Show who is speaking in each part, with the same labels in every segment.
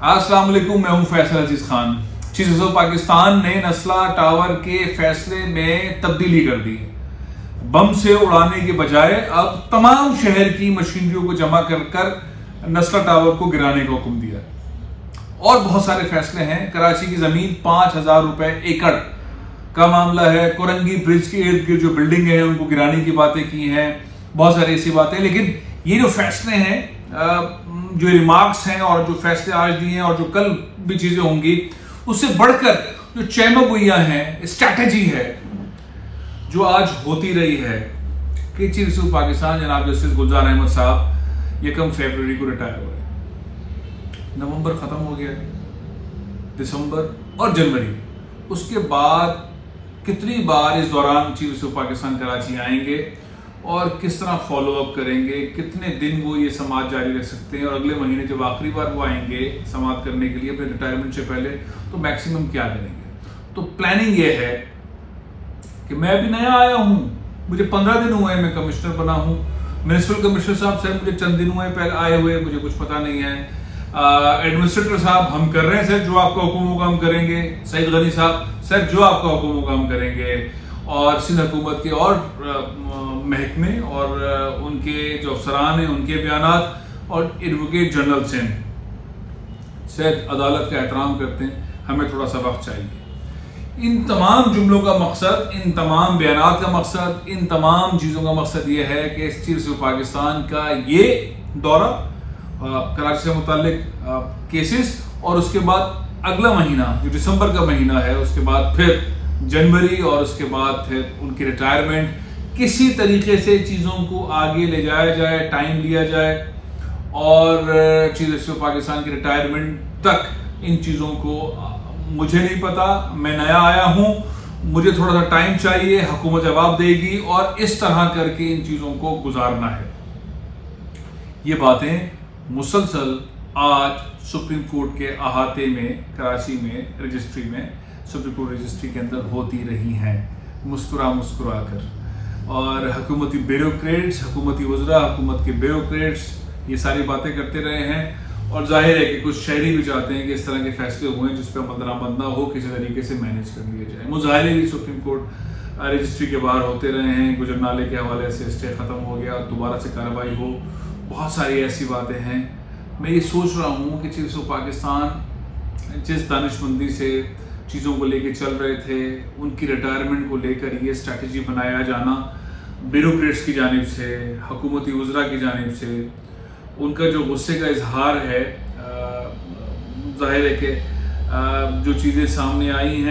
Speaker 1: अस्सलाम वालेकुम, मैं हूं फैसल अजीज खान। चीफ ऑफ पाकिस्तान ने नस्ला टावर के फैसले में तब्दीली कर दी। बम से उड़ाने के बजाय अब तमाम शहर की मशीनरियों को जमा कर नस्ला टावर को गिराने का हुक्म दिया। और बहुत सारे फैसले हैं। कराची की जमीन 5,000 रुपए एकड़ का मामला है। कोरंगी ब्रिज के इर्द गिर्द जो बिल्डिंग है उनको गिराने की बातें की हैं। बहुत सारी ऐसी बातें, लेकिन ये जो फैसले हैं, जो रिमार्क्स हैं और जो फैसले आज दिए हैं और जो कल भी चीजें होंगी, उससे बढ़कर जो चैमगुइयां हैं, स्ट्रैटेजी है जो आज होती रही है कि चीफ ऑफ पाकिस्तान जनाब जस्टिस गुलजार अहमद साहब 1 फरवरी को रिटायर हो गए। नवंबर खत्म हो गया, दिसंबर और जनवरी, उसके बाद कितनी बार इस दौरान चीफ ऑफ पाकिस्तान कराची आएंगे और किस तरह फॉलो अप करेंगे, कितने दिन वो ये समाज जारी रख सकते हैं, और अगले महीने जब आखिरी बार वो आएंगे समाप्त करने के लिए अपने रिटायरमेंट से पहले, तो मैक्सिमम क्या करेंगे। तो प्लानिंग ये है कि मैं अभी नया आया हूँ, मुझे 15 दिन हुए मैं कमिश्नर बना हूँ। म्युनिसिपल कमिश्नर साहब सर मुझे चंद दिन हुए पहले आए हुए, मुझे कुछ पता नहीं है। एडमिनिस्ट्रेटर साहब हम कर रहे हैं सर, जो आपका हुक्म होगा हम करेंगे। सईद गनी साहब सर जो आपका हुक्म होगा हम करेंगे। और सिंध हुकूमत के और महकमे और उनके जो अफसरान हैं उनके बयानात, और एडवोकेट जनरल सैद अदालत का एहतराम करते हैं, हमें थोड़ा सा वक्त चाहिए। इन तमाम जुमलों का मकसद, इन तमाम बयानात का मकसद, इन तमाम चीज़ों का मकसद ये है कि चीफ ऑफ पाकिस्तान का ये दौरा, कराची से मुताल्लिक केसेस, और उसके बाद अगला महीना जो दिसंबर का महीना है, उसके बाद फिर जनवरी, और उसके बाद फिर उनकी रिटायरमेंट, किसी तरीके से चीज़ों को आगे ले जाया जाए, टाइम लिया जाए, और चीफ ऑफ पाकिस्तान की रिटायरमेंट तक इन चीज़ों को, मुझे नहीं पता, मैं नया आया हूँ, मुझे थोड़ा सा टाइम चाहिए, हुकूमत जवाब देगी, और इस तरह करके इन चीज़ों को गुजारना है। ये बातें मुसलसल आज सुप्रीम कोर्ट के अहाते में, कराची में रजिस्ट्री में, सुप्रीम कोर्ट रजिस्ट्री के अंदर होती रही हैं, मुस्कुरा कर। और हुकूमती ब्यूरोक्रेट्स, हुकूमती वज़रा, हुकूमत के ब्यूरोक्रेट्स ये सारी बातें करते रहे हैं। और जाहिर है कि कुछ शहरी भी चाहते हैं कि इस तरह के फैसले हुए जिस पर अमल ना हो, किसी तरीके से मैनेज कर लिया जाए। मुजाहरे भी सुप्रीम कोर्ट रजिस्ट्री के बाहर होते रहे हैं। गुजर नाले के हवाले से स्टे ख़त्म हो गया, दोबारा से कार्रवाई हो, बहुत सारी ऐसी बातें हैं। मैं ये सोच रहा हूँ कि चीफ ऑफ पाकिस्तान जिस दानिशमंदी से चीज़ों को लेके चल रहे थे, उनकी रिटायरमेंट को लेकर ये स्ट्रैटेजी बनाया जाना ब्यूरोक्रेट्स की जानिब से, हुकूमती वज़रा की जानिब से, उनका जो गुस्से का इजहार है, जाहिर है कि जो चीज़ें सामने आई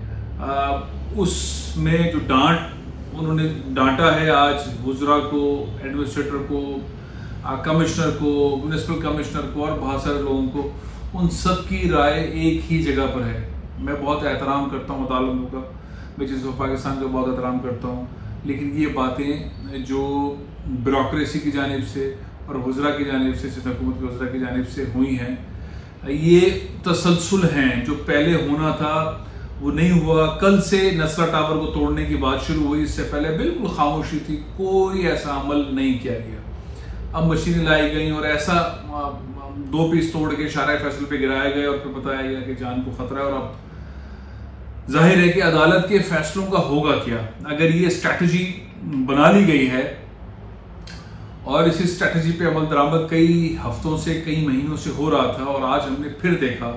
Speaker 1: हैं उसमें जो डांट उन्होंने डांटा है आज वज़रा को, एडमिनिस्ट्रेटर को, कमिश्नर को, म्युनिसिपल कमिश्नर को, और बहुत सारे लोगों को, उन सब की राय एक ही जगह पर है। मैं बहुत एहतराम करता हूँ अदालतों का, मैं चीफ ऑफ पाकिस्तान का बहुत एहतराम करता हूँ, लेकिन ये बातें जो ब्यूरोक्रेसी की जानिब से और वज़रा की जानिब से, हुकूमत के वज़रा की जानिब से हुई हैं, ये तसलसल हैं। जो पहले होना था वो नहीं हुआ। कल से नस्ला टावर को तोड़ने की बात शुरू हुई, इससे पहले बिल्कुल खामोशी थी, कोई ऐसा अमल नहीं किया गया। अब मशीनें लाई गई और ऐसा 2 पीस तोड़ के शारा फैसल पे गिराए गए, और फिर बताया गया कि जान को खतरा है। और अब जाहिर है कि अदालत के फैसलों का होगा क्या। अगर ये स्ट्रैटेजी बना ली गई है और इसी स्ट्रैटेजी पे अमल दरामद कई हफ्तों से, कई महीनों से हो रहा था, और आज हमने फिर देखा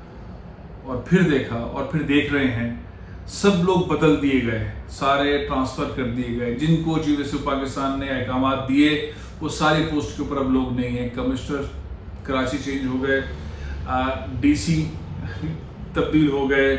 Speaker 1: और फिर देखा और फिर देख रहे हैं, सब लोग बदल दिए गए, सारे ट्रांसफ़र कर दिए गए। जिनको चीफ ऑफ पाकिस्तान ने अहकामात दिए वो सारी पोस्ट के ऊपर अब लोग नहीं हैं। कमिश्नर कराची चेंज हो गए, डीसी तब्दील हो गए,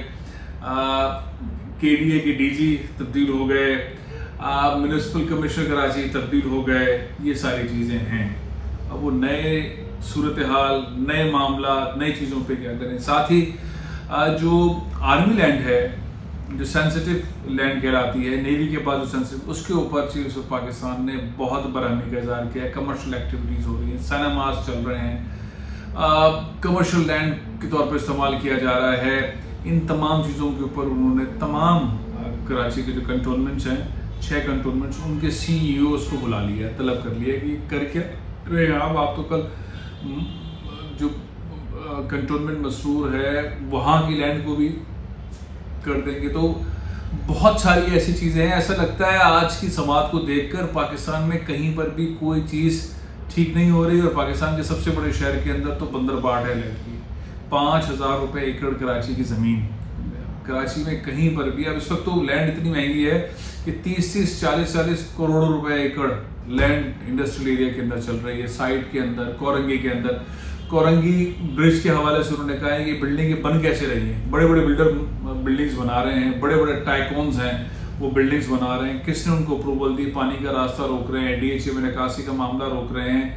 Speaker 1: केडीए के डीजी तब्दील हो गए, म्युनिसिपल कमिश्नर कराची तब्दील हो गए। ये सारी चीज़ें हैं। अब वो नए सूरत हाल, नए मामला, नई चीज़ों पे क्या करें। साथ ही जो आर्मी लैंड है, जो सेंसिटिव लैंड कहलाती है, नेवी के पास जो सेंसिटिव, उसके ऊपर चीफ ऑफ पाकिस्तान ने बहुत बरहमी का इजहार किया है। कमर्शियल एक्टिविटीज़ हो रही हैं, सिनेमाज चल रहे हैं, कमर्शियल लैंड के तौर पर इस्तेमाल किया जा रहा है। इन तमाम चीज़ों के ऊपर उन्होंने तमाम कराची के जो कंटोनमेंट्स हैं, 6 कंटोनमेंट्स, उनके CEOs को बुला लिया, तलब कर लिया कि कर क्या रहे आप तो कल जो कंटोनमेंट मसरूर है वहाँ की लैंड को भी कर देंगे। तो बहुत सारी ऐसी चीज़ें हैं। ऐसा लगता है आज की समाज को देखकर पाकिस्तान में कहीं पर भी कोई चीज़ ठीक नहीं हो रही। और पाकिस्तान के सबसे बड़े शहर के अंदर तो बंदरबाट है लैंड की, 5,000 रुपये एकड़ कराची की ज़मीन। कराची में कहीं पर भी अब इस वक्त तो लैंड इतनी महंगी है कि 30-30, 40-40 करोड़ रुपए एकड़ लैंड इंडस्ट्रियल एरिया के अंदर चल रही है। साइड के अंदर, कोरंगी के अंदर, कोरंगी ब्रिज के हवाले से उन्होंने कहा है कि बिल्डिंगें बन कैसे रही हैं। बड़े बड़े बिल्डर बिल्डिंग्स बना रहे हैं, बड़े बड़े टाइकॉन्स हैं वो बिल्डिंग्स बना रहे हैं। किसने उनको अप्रूवल दी? पानी का रास्ता रोक रहे हैं, DHA में निकासी का मामला रोक रहे हैं।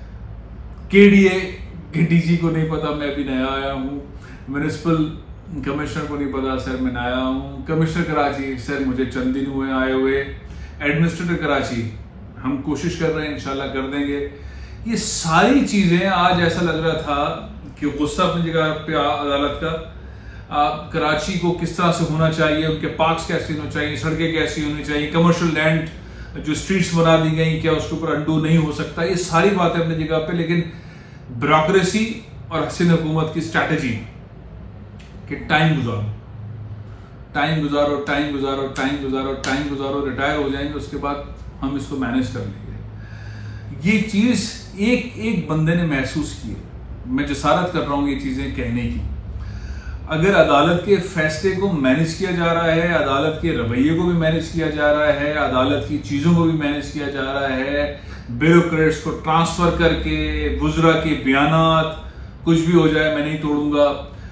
Speaker 1: KDA के DG को नहीं पता, मैं अभी नया आया हूँ। म्यूनिसिपल कमिश्नर को नहीं पता, सर मैं नया हूँ। कमिश्नर कराची, सर मुझे चंद दिन हुए आए हुए। एडमिनिस्ट्रेटर कराची, हम कोशिश कर रहे हैं, इंशाल्लाह कर देंगे। ये सारी चीज़ें आज ऐसा लग रहा था कि गुस्सा अपनी जगह पे अदालत का, कराची को किस तरह से होना चाहिए, उनके पार्क्स कैसे होने चाहिए, सड़कें कैसी होनी चाहिए, कमर्शियल लैंड जो स्ट्रीट्स बना दी गई क्या उसके ऊपर अंडू नहीं हो सकता। ये सारी बातें अपनी जगह पे, लेकिन ब्यूरोक्रेसी और हसीन हुकूमत की स्ट्रैटेजी कि टाइम गुजारो, टाइम गुजारो, टाइम गुजारो, टाइम गुजारो, टाइम गुजारो, रिटायर हो जाएंगे उसके बाद हम इसको मैनेज कर लेंगे। ये चीज़ एक एक बंदे ने महसूस की है। मैं जसारत कर रहा हूँ ये चीज़ें कहने की। अगर अदालत के फैसले को मैनेज किया जा रहा है, अदालत के रवैये को भी मैनेज किया जा रहा है, अदालत की चीज़ों को भी मैनेज किया जा रहा है, ब्यूरोक्रेट्स को ट्रांसफ़र करके, वुज़रा के बयानात, कुछ भी हो जाए मैं नहीं तोड़ूंगा।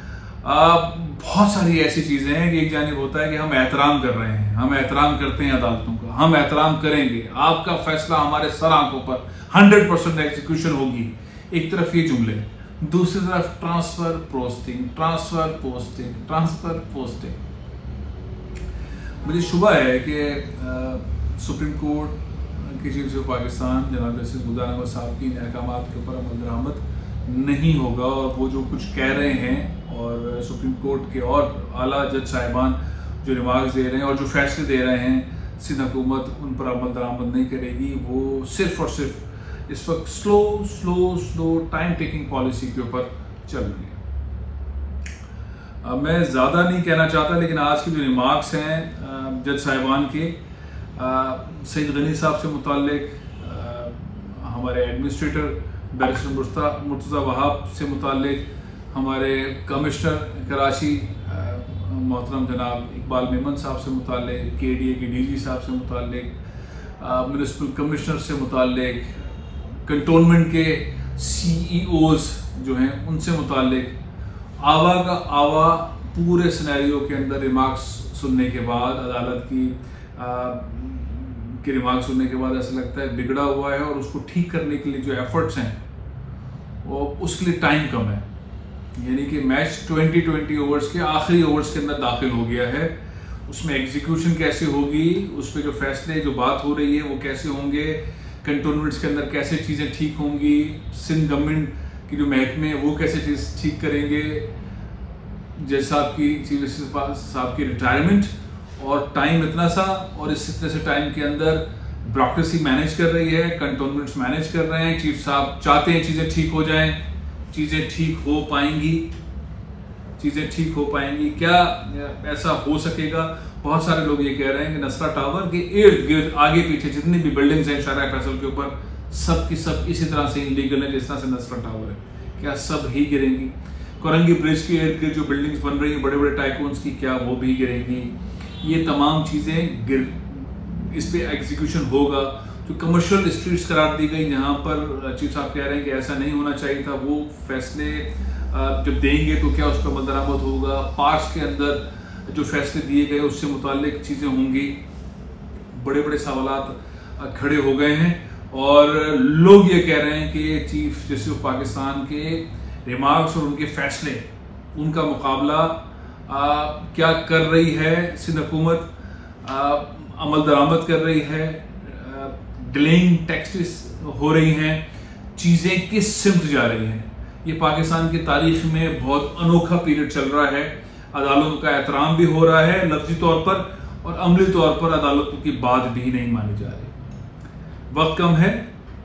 Speaker 1: बहुत सारी ऐसी चीज़ें हैं कि एक जानिब होता है कि हम एहतराम कर रहे हैं, हम एहतराम करते हैं अदालतों का, हम एहतराम करेंगे, आपका फैसला हमारे सर आंखों पर 100% एग्जीक्यूशन होगी। एक तरफ ये जुमले, दूसरी तरफ transfer posting, transfer posting, transfer posting. मुझे शुबा है कि सुप्रीम कोर्ट की चीफ ऑफ पाकिस्तान जनाब जस्टिस गुलजार अहमद साहब की इन अहकामात के ऊपर अमल दरामद नहीं होगा और वो जो कुछ कह रहे हैं और सुप्रीम कोर्ट के और आला जज साहिबान जो रिमार्क्स दे रहे हैं और जो फैसले दे रहे हैं, सिंध हुकूमत उन पर अमल दरामद नहीं करेगी। वो सिर्फ और सिर्फ इस वक्त स्लो टाइम टेकिंग पॉलिसी के ऊपर चल रही है। मैं ज़्यादा नहीं कहना चाहता, लेकिन आज के जो रिमार्क्स हैं जज साहिबान के, सईद गनी साहब से मुताल्लिक, हमारे एडमिनिस्ट्रेटर बैरिस्टर मुर्तज़ा वहाब से मुताल्लिक, हमारे कमिश्नर कराची मोहतरम जनाब इकबाल मेमन साहब से मुताल्लिक, KDA के DG साहब से मुताल्लिक, म्यूनिसिपल कमिश्नर से मुताल्लिक, कंटोनमेंट के CEOs जो हैं उनसे मुताल्लिक, आवा का आवा पूरे सिनेरियो के अंदर रिमार्क्स सुनने के बाद, अदालत की रिमार्क्स सुनने के बाद ऐसा लगता है बिगड़ा हुआ है और उसको ठीक करने के लिए जो एफर्ट्स हैं वो उसके लिए टाइम कम है। यानी कि मैच 20 ओवर्स के आखिरी ओवर्स के अंदर दाखिल हो गया है। उसमें एग्जीक्यूशन कैसे होगी, उस पर जो फैसले जो बात हो रही है वो कैसे होंगे, कंटोनमेंट्स के अंदर कैसे चीज़ें ठीक होंगी, सिंध गवर्नमेंट की जो महकमे वो कैसे चीज़ ठीक करेंगे, जज साहब की चीफ जस्टिस साहब की रिटायरमेंट और टाइम इतना सा, और इस तरह से टाइम के अंदर ब्यूरोक्रेसी मैनेज कर रही है, कंटोनमेंट्स मैनेज कर रहे हैं, चीफ साहब चाहते हैं चीज़ें ठीक हो जाएं, चीज़ें ठीक हो पाएंगी, चीज़ें ठीक हो पाएंगी क्या? ऐसा हो सकेगा? बहुत सारे लोग ये कह रहे हैं कि नसरा टावर के इर्द गिर्द आगे पीछे जितनी भी बिल्डिंग्स हैं शाहरा फैसल के ऊपर सब की सब इसी तरह से इलीगल है जिस तरह से नसरा टावर है, क्या सब ही गिरेंगी? कोरंगी ब्रिज के इर्द गिर्द जो बिल्डिंग्स बन रही हैं बड़े बड़े टाइकून्स की, क्या वो भी गिरेंगी? ये तमाम चीज़ें इस पर एग्जीक्यूशन होगा। जो कमर्शियल स्ट्रीट्स करार दी गई जहाँ पर चीफ साहब कह रहे हैं कि ऐसा नहीं होना चाहिए था, वो फैसले जब देंगे तो क्या उस पर अमल दरामद होगा? पार्क्स के अंदर जो फैसले दिए गए उससे मुताल्लिक चीज़ें होंगी। बड़े बड़े सवालात खड़े हो गए हैं और लोग ये कह रहे हैं कि चीफ जस्टिस ऑफ पाकिस्तान के रिमार्क्स और उनके फैसले, उनका मुकाबला क्या कर रही है सिंध हुकूमत, अमल दरामद कर रही है, डिलेइंग टैक्सेस हो रही हैं, चीज़ें किस सिमत जा रही हैं। ये पाकिस्तान की तारीख में बहुत अनोखा पीरियड चल रहा है। अदालतों का एहतराम भी हो रहा है लफ्जी तौर पर, और अमली तौर पर अदालतों की बात भी नहीं मानी जा रही। वक्त कम है,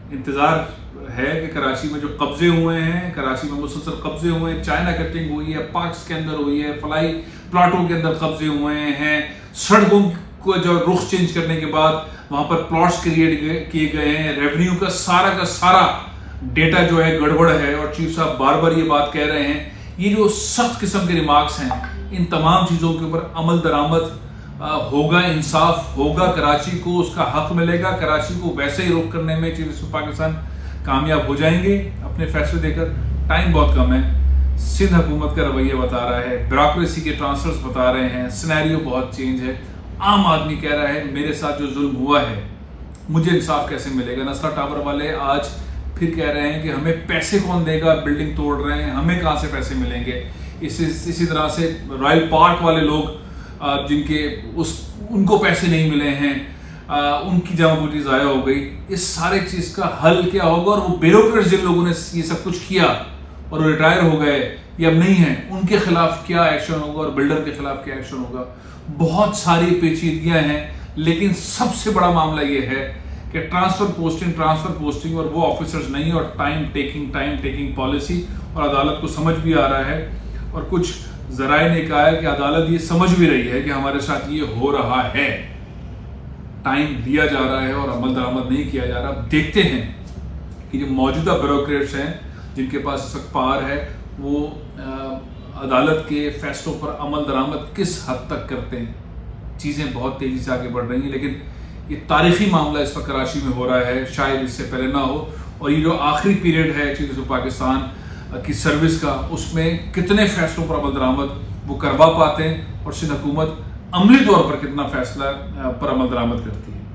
Speaker 1: इंतज़ार है कि कराची में जो कब्जे हुए हैं, कराची में मुसलसल कब्जे हुए हैं, चाइना कटिंग हुई है, पार्क्स के अंदर हुई है, फलाई प्लाटों के अंदर कब्जे हुए हैं, सड़कों को जो रुख चेंज करने के बाद वहां पर प्लॉट्स क्रिएट किए गए हैं, रेवेन्यू का सारा डेटा जो है गड़बड़ है। और चीफ साहब बार बार ये बात कह रहे हैं, ये जो सख्त किस्म के रिमार्क्स हैं, इन तमाम चीज़ों के ऊपर अमल दरामद होगा, इंसाफ होगा, कराची को उसका हक मिलेगा, कराची को वैसे ही रोक करने में चीफ मिनिस्टर पाकिस्तान कामयाब हो जाएंगे अपने फैसले देकर। टाइम बहुत कम है, सिंध हुकूमत का रवैया बता रहा है, ब्यूरोक्रेसी के ट्रांसफर्स बता रहे हैं, सिनेरियो बहुत चेंज है। आम आदमी कह रहा है मेरे साथ जो जुल्म हुआ है मुझे इंसाफ कैसे मिलेगा। नस्ला टावर वाले आज फिर कह रहे हैं कि हमें पैसे कौन देगा, बिल्डिंग तोड़ रहे हैं, हमें कहाँ से पैसे मिलेंगे। इसी तरह से रॉयल पार्क वाले लोग जिनके उनको पैसे नहीं मिले हैं, उनकी जमा पूंजी ज़ाया हो गई। इस सारे चीज़ का हल क्या होगा, और वो ब्यूरोक्रेट्स जिन लोगों ने ये सब कुछ किया और वो रिटायर हो गए या अब नहीं है, उनके खिलाफ क्या एक्शन होगा और बिल्डर के खिलाफ क्या एक्शन होगा। बहुत सारी पेचीदगियां हैं, लेकिन सबसे बड़ा मामला ये है कि ट्रांसफर पोस्टिंग और वो ऑफिसर्स नहीं, और टाइम टेकिंग पॉलिसी। और अदालत को समझ भी आ रहा है, और कुछ जराए ने कहा है कि अदालत ये समझ भी रही है कि हमारे साथ ये हो रहा है, टाइम दिया जा रहा है और अमल दरामद नहीं किया जा रहा। देखते हैं कि जो मौजूदा ब्यूरोक्रेट्स हैं जिनके पास इस वक्त पावर है, वो अदालत के फैसलों पर अमल दरामद किस हद तक करते हैं। चीज़ें बहुत तेज़ी से आगे बढ़ रही हैं, लेकिन ये तारीखी मामला इस वक्त कराची में हो रहा है, शायद इससे पहले ना हो। और ये जो आखिरी पीरियड है चीफ मिनिस्टर पाकिस्तान की सर्विस का, उसमें कितने फैसलों पर अमल दरामद वो करवा पाते हैं, और सिंध हुकूमत अमली तौर पर कितना फैसला पर अमल दरामद करती है।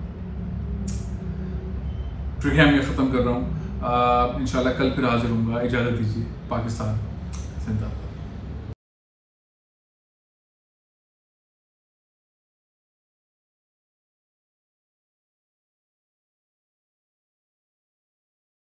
Speaker 1: प्रोग्राम में ख़त्म कर रहा हूँ, इंशाल्लाह कल फिर हाजिर होऊंगा। इजाज़त दीजिए। पाकिस्तान जिंदाबाद।